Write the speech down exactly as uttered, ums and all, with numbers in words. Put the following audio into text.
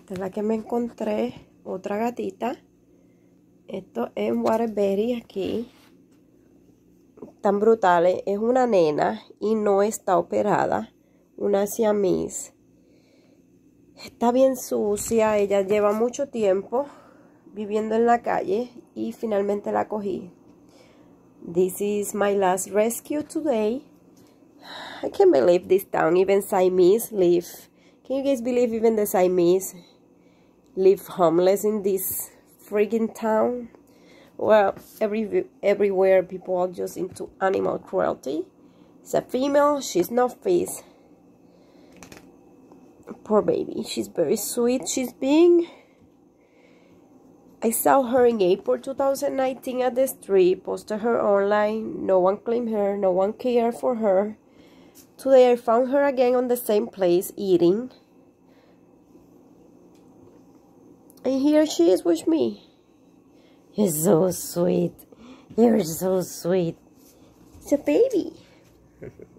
Esta es la que me encontré, otra gatita. Esto es un Waterbury aquí. Tan brutales. Es una nena y no está operada. Una siamés. Está bien sucia. Ella lleva mucho tiempo viviendo en la calle y finalmente la cogí. This is my last rescue today. I can't believe this town. Even Siamese live. Can you guys believe even the Siamese live homeless in this freaking town? Well, every everywhere people are just into animal cruelty. It's a female. She's not face. Poor baby. She's very sweet. She's being... I saw her in April two thousand nineteen at the street. Posted her online. No one claimed her. No one cared for her. Today I found her again on the same place eating. And here she is with me. You're so sweet. You're so sweet. It's a baby.